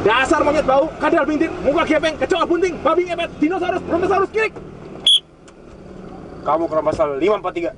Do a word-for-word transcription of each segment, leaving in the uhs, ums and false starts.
Dasar monyet bau, kadal bintin, muka gepeng, kecoa bunting, babi ngepet, dinosaurus, brontosaurus, kirik. Kamu kena pasal lima empat tiga.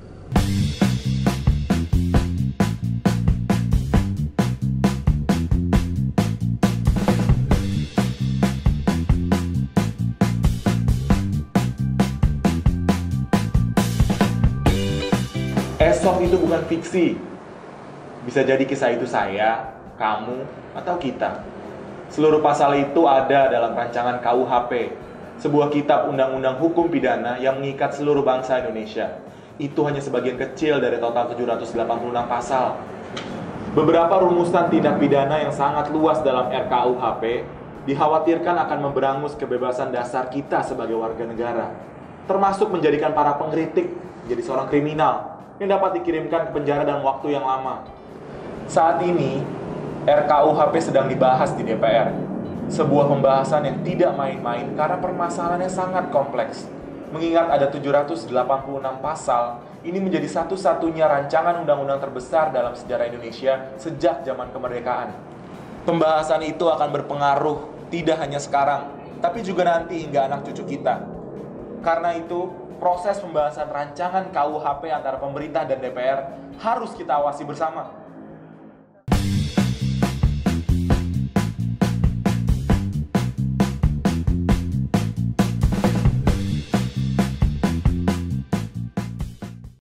Esok itu bukan fiksi. Bisa jadi kisah itu saya, kamu, atau kita. Seluruh pasal itu ada dalam rancangan K U H P, sebuah kitab undang-undang hukum pidana yang mengikat seluruh bangsa Indonesia. Itu hanya sebagian kecil dari total tujuh ratus delapan puluh enam pasal. Beberapa rumusan tindak pidana yang sangat luas dalam R K U H P dikhawatirkan akan memberangus kebebasan dasar kita sebagai warga negara, termasuk menjadikan para pengkritik menjadi seorang kriminal yang dapat dikirimkan ke penjara dalam waktu yang lama. Saat ini, R K U H P sedang dibahas di D P R. Sebuah pembahasan yang tidak main-main karena permasalahannya sangat kompleks. Mengingat ada tujuh ratus delapan puluh enam pasal, ini menjadi satu-satunya rancangan undang-undang terbesar dalam sejarah Indonesia sejak zaman kemerdekaan. Pembahasan itu akan berpengaruh tidak hanya sekarang, tapi juga nanti hingga anak cucu kita. Karena itu, proses pembahasan rancangan K U H P antara pemerintah dan D P R harus kita awasi bersama.